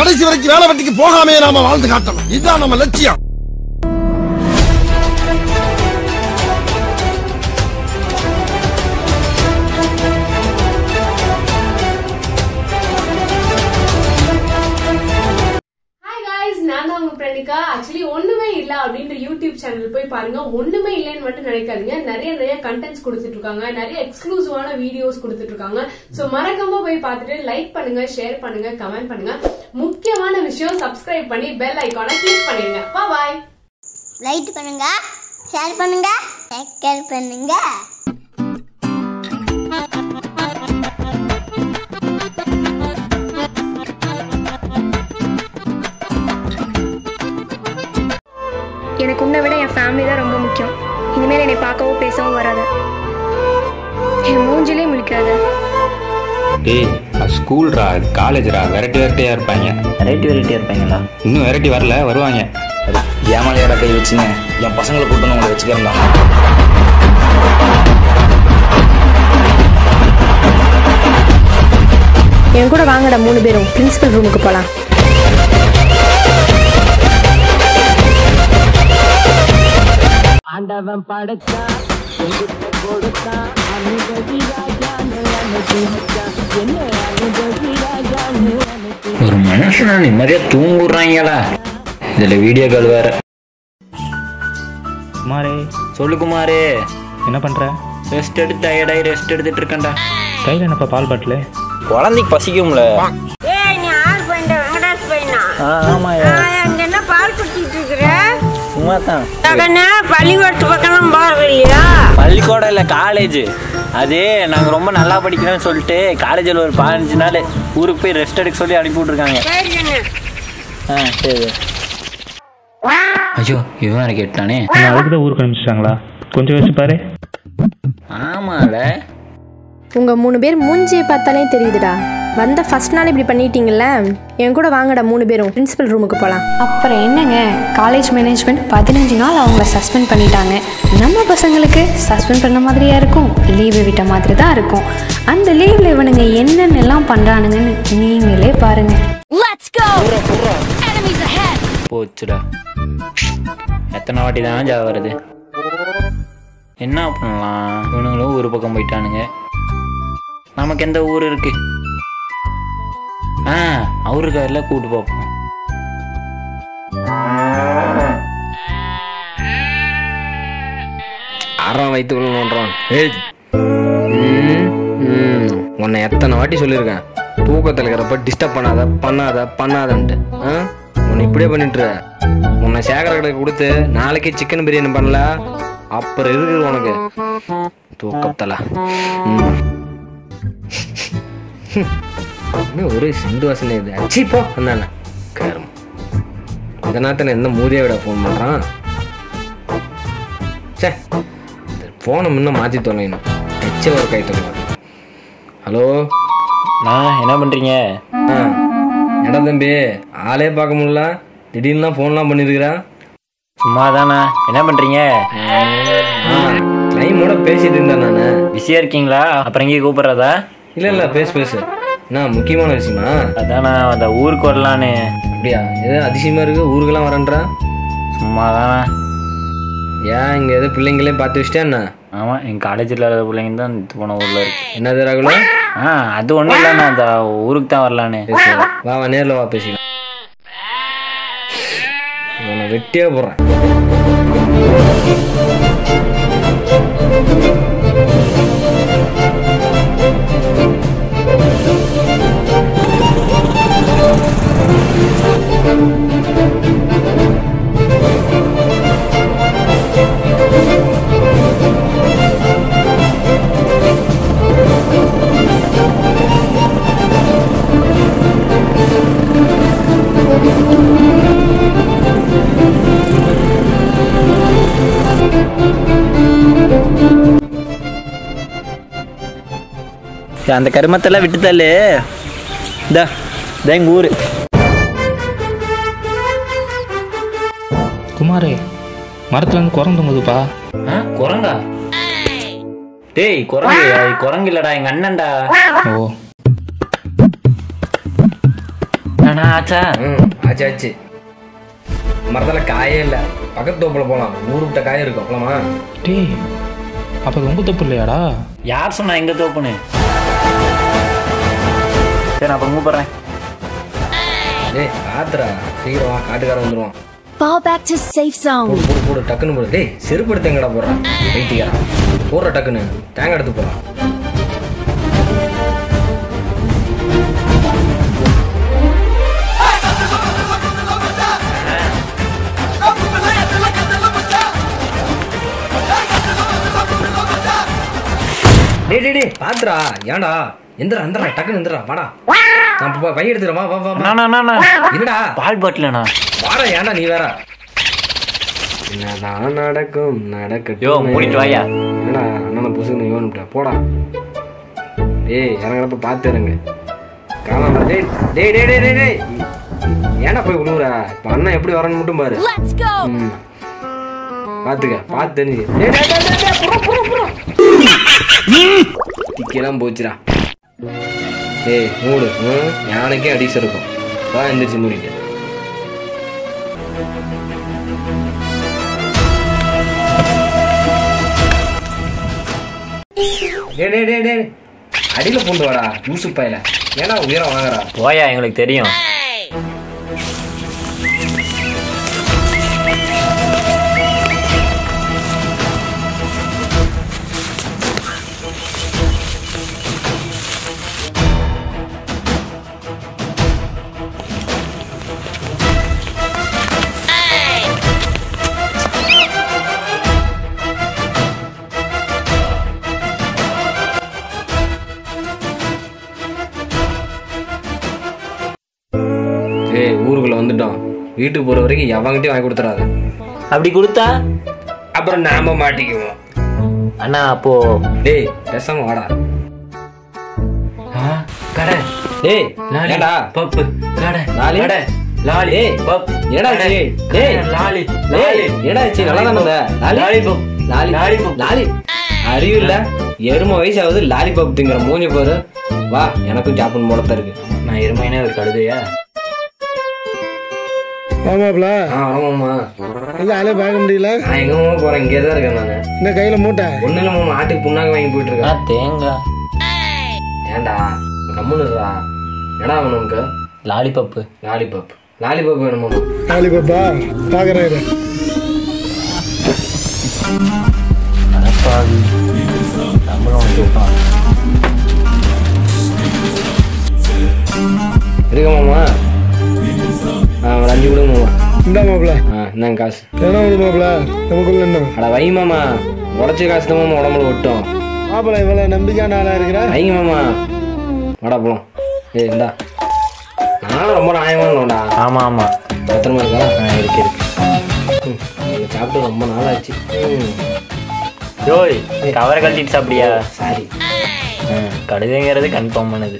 கடைசி வரைக்கும் வேலை வெட்டிக்கு போகாமே நாம வாழ்ந்து காட்டணும். இதுதான் நம்ம லட்சியம். ஆக்சுவலி ஒண்ணுமே இல்ல அப்படின்ற யூடியூப் சேனல் போய் பாருங்க. ஒண்ணுமே இல்லைன்னு மட்டும் நினைக்காதீங்க. நிறைய கண்டென்ட்ஸ் கொடுத்துட்டு இருக்காங்க, நிறைய எக்ஸ்க்ளூசிவான வீடியோஸ் கொடுத்துட்டு இருக்காங்க. சோ மறக்காம போய் பார்த்துட்டு லைக் பண்ணுங்க, ஷேர் பண்ணுங்க, கமெண்ட் பண்ணுங்க. முக்கியமான விஷயம் சப்ஸ்கிரைப் பண்ணி பெல் ஐகானை கிளிக் பண்ணிடுங்க. பாய். லைக் பண்ணுங்க, ஷேர் பண்ணுங்க, சப்ஸ்கிரைப் பண்ணுங்க. எனக்கு உன்னை விட என் ஃபேமிலி தான் ரொம்ப முக்கியம். இனிமேல் என்னை பார்க்கவும் பேசவும் வராத, என் மூஞ்சிலே முழிக்காத. டேய் ஸ்கூல்ரா, காலேஜ்ரா, வெரைட்டியா இருப்பாங்க. வெரைட்டியா இருப்பாங்களா? இன்னும் வெரைட்டி வரல, வருவாங்க. ஏமாலையாடா கை வச்சுங்க, என் பசங்களை கூட்டணும் உங்களை வச்சுக்கலாம். என் கூட வாங்கடா 3 பேரும் பிரின்சிபல் ரூமுக்கு போகலாம். ஆண்டவன் படைச்சா கொடுத்தா ஒரு மனுஷனா நிம்மதியா தூங்குறாங்களா? இதுல வீடியோ கால் வேற. குமாரே, சொல்லு குமாரே, என்ன பண்ற? ரெஸ்ட் எடுத்து டயர்டாகி ரெஸ்ட் எடுத்துட்டு இருக்கேன்டா. கையில் என்னப்பா பால் பாட்டில்? குழந்தைக்கு பசிக்கும்ல. என்ன பால் குடிச்சிட்டு இருக்கிற? சும்மா தான். பள்ளிக்கூடத்து பக்கம் போறது இல்லையா? பள்ளிக்கூடம் இல்லை, காலேஜ். அது நாங்கள் ரொம்ப நல்லா படிக்கிறோன்னு சொல்லிட்டு காலேஜில் ஒரு 15 நாள் ஊருக்கு போய் ரெஸ்ட் எடுக்க சொல்லி அனுப்பி விட்ருக்காங்க. சரி. ஐயோ, இவன் கேட்டானே. அதுக்கு தான் ஊருக்கு அனுப்பிச்சிட்டாங்களா? கொஞ்சம் வச்சு பாரு. ஆமால, உங்க 3 பேர் மூஞ்சியை பார்த்தாலே தெரியுதுடா. வந்த ஃபர்ஸ்ட் நாள் இப்படி பண்ணிட்டீங்கல்ல. என் கூட வாங்கடா 3 பேரும் பிரின்சிபல் ரூமுக்கு போகலாம். அப்புறம் என்னங்க, காலேஜ் மேனேஜ்மெண்ட் 15 நாள் அவங்கள சஸ்பெண்ட் பண்ணிட்டாங்க. நம்ம பசங்களுக்கு சஸ்பெண்ட் பண்ண மாதிரியா இருக்கும், லீவு விட்ட மாதிரி தான் இருக்கும். அந்த லீவில் இவனுங்க என்னென்னலாம் பண்ணுறானுங்கன்னு நீங்களே பாருங்க. போச்சுடா, எத்தனை வாட்டி தான் ஜா வருது. என்ன பண்ணலாம்? இவனுங்களும் ஒரு பக்கம் போயிட்டானுங்க. நமக்கு எந்த ஊர் இருக்கு? அவருக்காரில் கூட்டு பார்ப்போம். ஆறாம் வயிற்று நோன்றான். உன்னை எத்தனை வாட்டி சொல்லியிருக்கேன், தூக்கத்தில் இருக்கிறப்ப டிஸ்டர்ப் பண்ணாதன்ட்டு. உன்னை இப்படியே பண்ணிட்டு உன்னை சேகர கடைக்கு கொடுத்து நாளைக்கே சிக்கன் பிரியாணி பண்ணல, அப்புறம் இருக்குது உனக்கு தூக்கத்தல. ஒரு சிந்து வாசனை இது அச்சிப்போ அந்தானே கேரம். இதனாத்தானே எந்த மூதியை விட ஃபோன் பண்ணுறான். சே, ஃபோனை முன்ன மாற்றி தொலைணும், எச்ச ஒரு கை தொலைவாங்க. ஹலோ, நான் என்ன பண்ணுறீங்க? ஏடா தம்பி, ஆளே பார்க்க முடியல, திடீர்னு தான் ஃபோன்லாம் பண்ணியிருக்கிறா. சும்மா தானே, என்ன பண்ணுறீங்க? டைமோட பேசிட்டு இருந்தேன் நான். பிஸியாக இருக்கீங்களா? அப்புறம் இங்கே கூப்பிட்றதா? இல்லை பேசு. என்ன முக்கியமான விஷயமா? அதான் நான் அந்த ஊருக்கு வரலான்னு. அப்படியா? எது அதிசயமாக இருக்குது, ஊருக்கெல்லாம் வரேன்றா? சும்மா தானே. ஏன் இங்கே எதோ பிள்ளைங்களே பார்த்து வச்சிட்டா என்ன? ஆமாம், எங்கள் காலேஜில் இல்லாத பிள்ளைங்க தான் இது போன ஊரில் இருக்கு. என்னது ராகுல? அது ஒன்றும் இல்லை, நான் அந்த ஊருக்கு தான் வரலான்னு. வா நேரில் வா, பேசிக்கலாம். உன்னை வெட்டியே போடுறேன். அந்த கருமத்தெல்லாம் விட்டு தள்ளு. எங்க ஊரு. குமாரே, மரத்துல இருந்து குரங்கு தொங்குதுப்பா. குரங்கா? டேய், குரங்கு இல்லடா, எங்க அண்ணன்டா. ஓ, நான் ஆச்சா? ஆச்சு ஆச்சு. மரத்தில் காயே இல்லை, பக்கத்து தோப்பில் போகலாம், ஊரு விட்ட காய் இருக்கும் போலாமா? டேய் அப்போ அது உங்கள் தப்பு இல்லையாடா? யார் சொன்னா எங்க தோப்புன்னு? சரி நான் அப்புறம் கூப்பிட்றேன். டேய் காத்துறா, சீக்கிரம் வா, காட்டுக்காரன் வந்துடுவான். Fall back to safe zone. போடு டக்குன்னு போடு. டேய் செருப்பு எடுத்து எங்கடா போடுறான் வெயிட்டிக்காரன்? போடுற டக்குன்னு தேங்காய் எடுத்து போடுறான். டேய் பாத்துறா, ஏன்டா எந்திரா டக்குன்னு எந்திரா, வாடா நான் பை எடுத்துறேன். வா வா வா. என்னடா பால் பாட்டிலண்ணா? வாடா, ஏன்டா நீ வேற? என்னதான் நடக்கும் யோ மூடிட்டு வாயா. என்னடா அண்ணன் புசுன்னு யோன்னுட்டா போடா. டேய் இறங்குறப்ப பார்த்து இறங்கு. காணாம. டேய் டேய் டேய் டேய் டேய் ஏன்டா போய் விழுவுற? இப்போ அண்ணன் எப்படி வரன்னு மட்டும் பாரு. பார்த்துக்க பார்த்து தெரிஞ்சு. திக்கெல்லாம் போச்சுடா. டேய் மூடு. யானைக்கே அடிக்ஸ் இருக்கும். அதான் எந்திரிச்சு மூடிட்டு. டே அடியில பூண்டு வாடா லூசு பையில. ஏன்னா உயரம் வாங்குறா. போயா, எங்களுக்கு தெரியும். ஊருக்குள்ள வந்துட்டோம். வீட்டுக்கு போற வரைக்கும் எவங்கிட்டையும் வாங்கி கொடுத்துறாத. அப்படி கொடுத்தா அப்புறம் நாம மாட்டிக்குவோம். அண்ணா அப்போ டேய் பேசாம வாடா. கடை. டேய் லாலிடா பப்பு கடை. லாலி லாலி பப். ஏடா ஜி? டேய் லாலி லாலி ஏடா ஜி? நல்லா தான் இருந்த. லாலி பப். லாலி லாலி அறிவு இல்ல, எருமை வயசு ஆகுது லாலி பப் திங்கிற மூஞ்சி போது. வா எனக்கும் சாப்பிடணும் போலத்தான் இருக்கு. நான் எருமைனே ஒரு கழுதையா? ஆமாப்ல. ஆமாம்மா. எங்க ஆளே பார்க்க முடியல. நான் எங்க மாமா போறேன், இங்கே தான் இருக்கேன் நான். என்ன கையில மூட்டை? ஒண்ணு இல்ல மாமா, ஆட்டுக்கு புண்ணாக்கு வாங்கி போயிட்டு இருக்கேன். தேங்காய். ஏண்டா கம்முன்னுடா. என்னடா வேணும் உனக்கு? லாலிபப்பு. லாலிபப் வேணும் மாமா. லாலிபப்பா பாக்குறேன். அடப்பாவி நம்மளும் கேட்பான். இருக்க மாமா. ஒரு 5 கொடுங்க மாமா. இந்த மாப்பிள்ள என்னங்க காசு? என்ன வேணும் மாப்பிள்ள? நமக்குள்ள என்ன? அட வை மாமா, உடச்ச காசு தான் மாமா உடம்புல ஒட்டும். மாப்பிள்ள இவ்வளவு நம்பிக்கையான ஆளா இருக்கிற. வைங்க மாமா, வாடா போலாம். ஏய் இந்தா, நானும் ரொம்ப நியாயமானோடா. ஆமா ஆமா பத்திரமா இருக்கா? இருக்கு. சாப்பிட்டு ரொம்ப நாள் ஆச்சு. ஜோய் கவரை கழட்டிட்டு சாப்பிடியா? சாரி. கழுதைங்கிறது கன்ஃபார்ம் பண்ணது.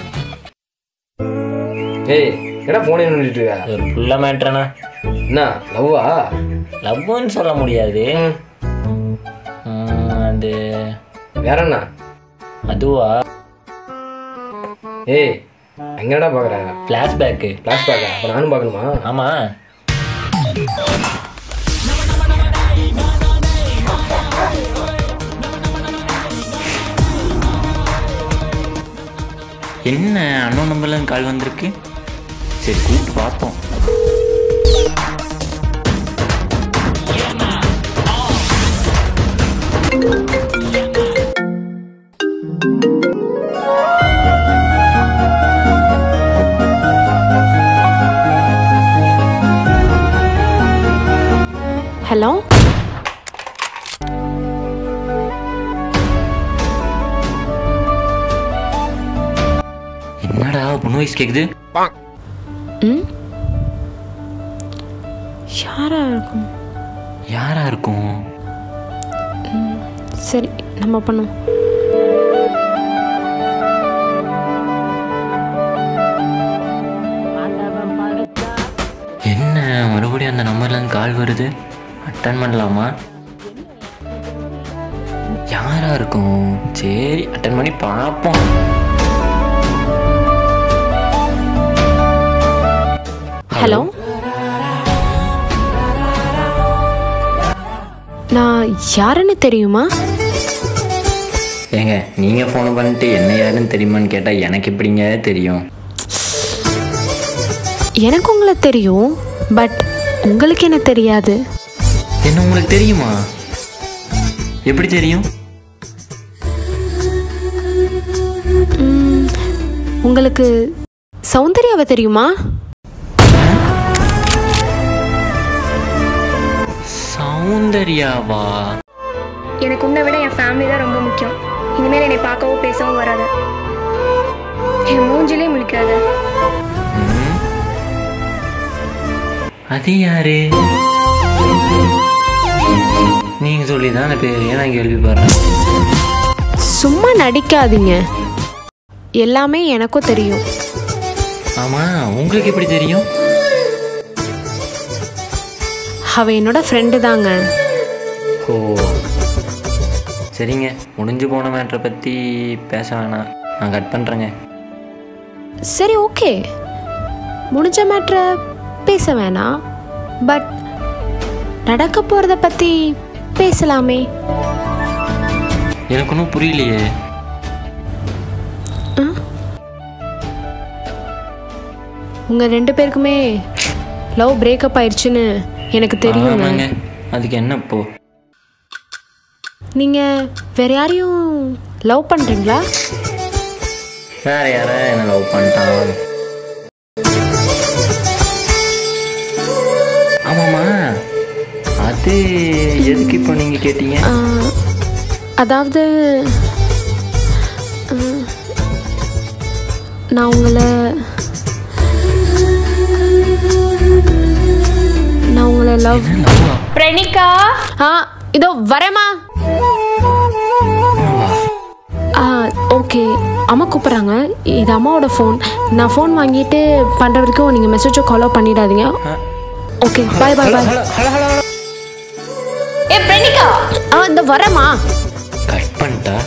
ஏய் என்ன போனே நின்றுட்டு இருக்க? ஒரு புள்ள மேட்ரனா? என்ன லவ்வா? லவ்னு சொல்ல முடியாது. அது வேற என்ன? அதுவா? ஏய் எங்கடா பாக்குற? ஃபிளாஷ்பேக்கு. ஃபிளாஷ்பேக்கா? அப்ப நானும் பார்க்கணுமா? ஆமா. என்ன அண்ணன் நம்பர்ல கால் வந்திருக்கு? சரி கூப்பிட்டு பார்ப்போம். ஹலோ, என்னடா பொண்ணு வயசு கேக்குது? யாரா இருக்கும்? சரி நம்ம பண்ணுவோம். என்ன மறுபடியும் அந்த நம்பர்ல இருந்து கால் வருது? அட்டன் பண்ணலாமா? யாரா இருக்கும்? சரி அட்டன் பண்ணி பார்ப்போம். ஹலோ, நான் யாருன்னு தெரியுமா? ஏங்க நீங்கள் ஃபோன் பண்ணிட்டு என்ன யாருன்னு தெரியுமான்னு கேட்டால் எனக்கு எப்படிங்க தெரியும்? எனக்கு உங்களை தெரியும், பட் உங்களுக்கு என்ன தெரியாது. என்ன உங்களுக்கு தெரியுமா? எப்படி தெரியும்? உங்களுக்கு சௌந்தர்யாவை தெரியுமா? சௌந்தர்யாவா? எனக்கு உன்னை விட என் ஃபேமிலி தான் ரொம்ப முக்கியம். இனிமேல் என்னை பார்க்கவும் பேசவும் வராத. என் மூஞ்சிலே முழிக்காத. அது யாரு? நீங்க சொல்லிதான் அந்த பேரையே நான் கேள்விப்படுறேன். சும்மா நடிக்காதீங்க, எல்லாமே எனக்கும் தெரியும். ஆமா, உங்களுக்கு எப்படி தெரியும்? அவ என்னோட ஃப்ரெண்டு தாங்க. ஓ சரிங்க, முடிஞ்சு போன மேட்ரை பற்றி பேச வேணாம், நான் கட் பண்ணுறேங்க. சரி ஓகே, முடிஞ்ச மேட்ரை பேச வேணாம், பட் நடக்க போகிறத பற்றி பேசலாமே. எனக்கு ஒன்றும் புரியலையே. உங்கள் 2 பேருக்குமே லவ் பிரேக்கப் ஆயிடுச்சுன்னு எனக்கு தெரியுங்க. அதுக்கு என்ன இப்போ? நீங்கள் வேற யாரையும் லவ் பண்ணுறீங்களா? வேற யார என்ன லவ் பண்ணிட்டான்? ஆமாம்மா, அது எதுக்கு இப்போ நீங்கள் கேட்டீங்க? அதாவது நான் உங்களை லவ். பிரணிகா, இதோ வரேம்மா. ஓகே, அம்மா கூப்பிட்றாங்க, இது அம்மாவோட ஃபோன். நான் ஃபோன் வாங்கிட்டு பண்ணுற வரைக்கும் நீங்கள் மெசேஜோ காலோ பண்ணிடாதீங்க. ஓகே, பாய் பாய் பாய். ஏ பிரணிகா, இந்த வரேம்மா. கட் பண்ணிட்டா?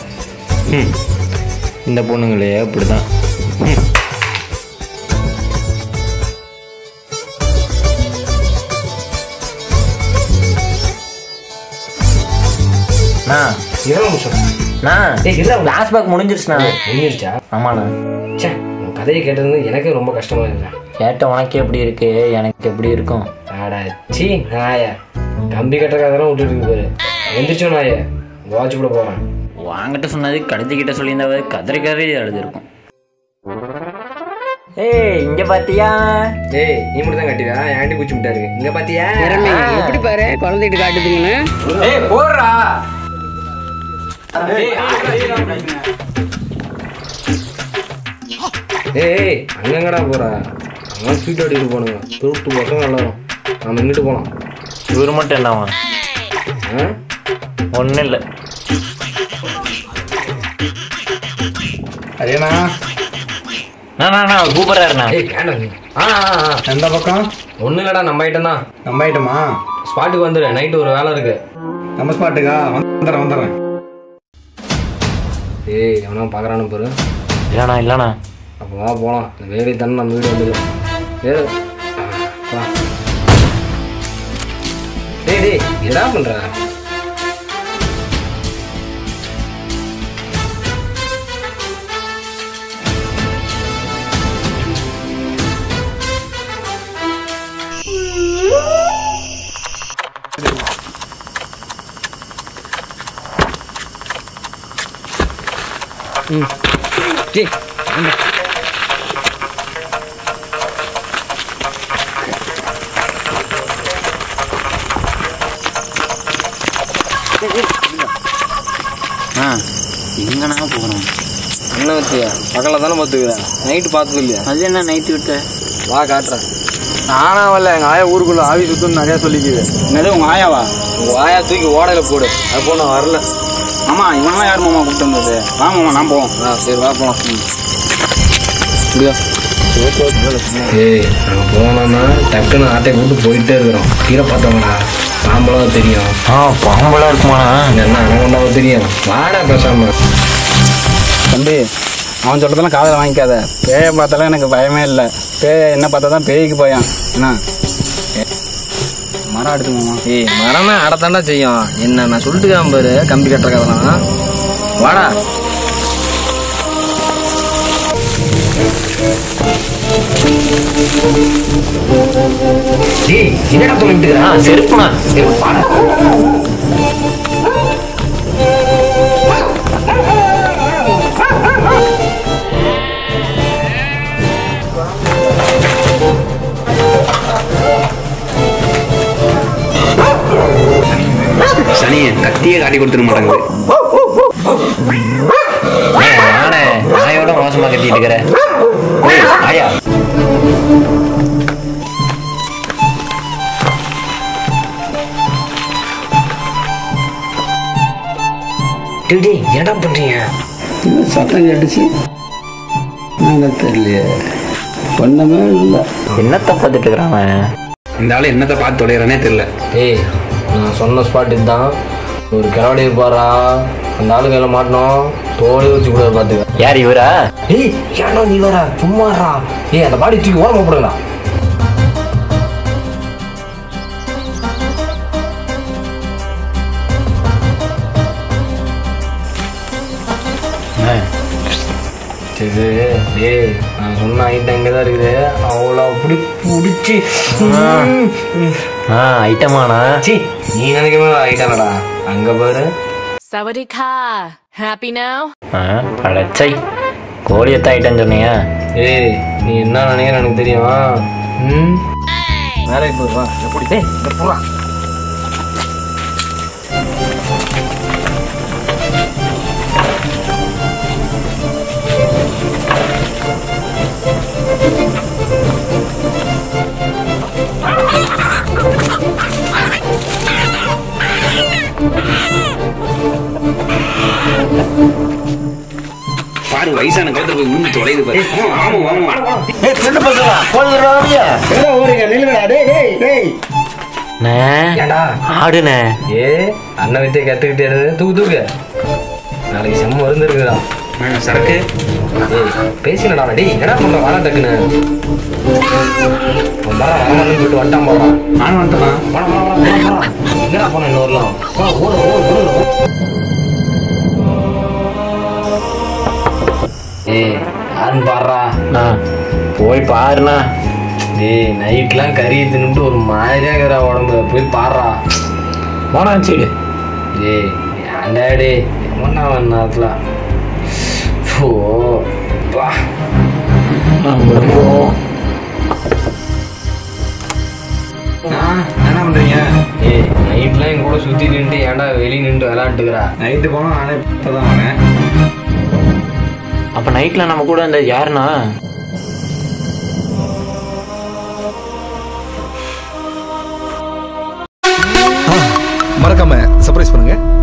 இந்த பொண்ணுங்களே அப்படிதான். முடிஞ்சிருச்சா? ஆமாண்ணா. சே, உன் கதையை கேட்டது எனக்கு ரொம்ப கஷ்டமா இருக்கா. கேட்ட உனக்கு எப்படி இருக்கு, எனக்கு எப்படி இருக்கும்? ஆடாச்சி நாய, கம்பி கட்டுற கதைலாம் விட்டுட்டு இருக்கு பாரு. எந்திரிச்சோம் நாய, வாட்ச் கூட போறேன். வாங்கிட்ட சொன்னது கடைச்சிக்கிட்ட சொல்லியிருந்தாவது கதறி எழுதிருக்கும். ஏய் இங்க பாத்தியா? ஏய் நீ மட்டும் தான் கட்டியா? ஆண்டி குச்சி விட்டா இருக்கு. இங்க பாத்தியா? எப்படி பாரு குழந்தைகிட்ட காட்டுதுங்கன்னு. ஏய் போடுறா. ஏய் அங்கங்கடா போறா? அவன் ஸ்வீட் அடிக்கிட்டு போனுங்க. துருட்டு பசங்க எல்லாரும் நம்ம இங்கிட்டு போலாம். இவரு மட்டும் என்னவா? ஒன்றும் இல்லை. அதேண்ணா கூப்பிட்றாருண்ணா. எந்த பக்கம்? ஒன்றும் இல்லைடா, நம்ம ஐட்டம் தான். நம்ம ஐட்டமா? ஸ்பாட்டுக்கு வந்துடு, நைட்டு ஒரு வேலை இருக்கு. நம்ம ஸ்பாட்டுக்கா? வந்துடுறேன். ஏய் எவனா பார்க்குறானு பாரு. இல்லைண்ணா. அப்போ வா போகலாம். இந்த வேலை தானே நம்ம வீடு வந்துடு. வேறு வா. டேய் என்னடா பண்ணுற? எங்கண்ணா போகிறோம்? என்ன வச்சியா? பகலில் தானே பார்த்துக்கிறேன், நைட்டு பார்த்தது இல்லையா? அது என்ன நைட்டு விட்ட? வா காட்டுறேன். நானா வரல, எங்கள் ஆயா ஊருக்குள்ள ஆவி சுத்தம்னு நிறையா சொல்லிக்குது. என்னது உங்கள் ஆயாவா? உங்கள் ஆயா தூக்கி ஓடையில் போடு. அது போ, நான் வரல. ஆமாம், இவனெல்லாம் யார் மாமா கூப்பிட்டு வந்தது? வாங்க நான் போவோம். சரி வா போகலாம். முடியா? ஏய் நாங்கள் போனோம்னா டக்குன்னு ஆட்டை கூட்டு போயிட்டே இருக்கிறோம். கீழே பார்த்தோம்னா பாம்பெல்லாம் தெரியும். பாம்பெல்லாம் இருக்குமாண்ணா? என்ன அனகொண்டாவும் தெரியும். வாடா பேசாம. தம்பி, அவன் சொல்றதெல்லாம் காதில் வாங்கிக்காத. பேயை பார்த்தாலும் எனக்கு பயமே இல்லை. என்ன பார்த்தா தான் பேய்க்கு பயம். என்ன மரம் அடுத்துமாமா? மரமே அடத்தாண்டா செய்யும். என்ன நான் சொல்லிட்டுக்காம பாரு கம்பி கட்டுற கதெல்லாம். வாடா. என்னடா சொல்லிட்டு செருப்புனா செருப்பு. சனியை கத்தியே காட்டி கொடுத்துட மாட்டாங்க. நாயோட மோசமா கத்திட்டு இருக்கிற ஆயா. என்னடா பண்றீங்க? சத்தம் கேட்டுச்சு. தெரியலையே, ஒண்ணுமே இல்லை. என்னத்தை பார்த்துட்டு இருக்கிறான் இந்த ஆளு? என்னத்தை பார்த்து தொலைகிறானே தெரியல. நான் சொன்ன ஸ்பாட் இதுதான். ஒரு கிராடி இருப்பாரா, அந்த ஆளு கையில மாட்டணும், தோலை வச்சு கூட பார்த்துக்க. யார் இவரா? ஏன்டா நீ வரா சும்மாறா? அந்த பாடி தூக்கி ஓரமா போடுங்களா? நான் சொன்ன ஐட்டம் இங்கதான் இருக்குது. அவ்வளோ அப்படி பிடிச்சி ஐட்டமானா? நீ நினைக்கிற ஐட்டம்டா. அங்க பாரு. சவரிகா ஹாப்பி நவ். படச்சை கோழியத்த ஐட்டம் சொன்னீங்க. நீ என்ன நினைக்கிற எனக்கு தெரியுமா? வேலைக்கு போடுவா எப்படி போறா? பாரு வயசான கழுத்துல போய் உண்டு தொலைது பாரு. ஆடுனே அண்ணன் வித்தியை கத்துக்கிட்டே தூக்கு தூக்கு. நாளைக்கு செம்ம மருந்து இருக்குதா சரக்கு. பேசினடா டேய். என்னடா பண்ற வர டக்குன்னு வரமான்னு சொல்லிட்டு வந்துட்டான் போறான். நானும் வந்துட்டான். என்னடா போன இன்னும் வரலாம். யாருன்னு பாடுறா. போய் பாருண்ணா. நைட்லாம் கறி தின்னுட்டு ஒரு மாதிரியா இருக்கிறா உடம்புல. போய் பாடுறா. போனா சரி. ஏன்டா டே ஒன்னா நேரத்துல என்ன பண்றீங்க? நைட்லாம் என் கூட சுத்தி நின்று ஏன்டா வெளியே நின்று விளையாண்டுக்கிறா? நைட்டு போனா நானே இப்பதான் வரேன். அப்ப நைட்ல நம்ம கூட இந்த யாருன்னா மறக்காம சர்ப்ரைஸ் பண்ணுங்க.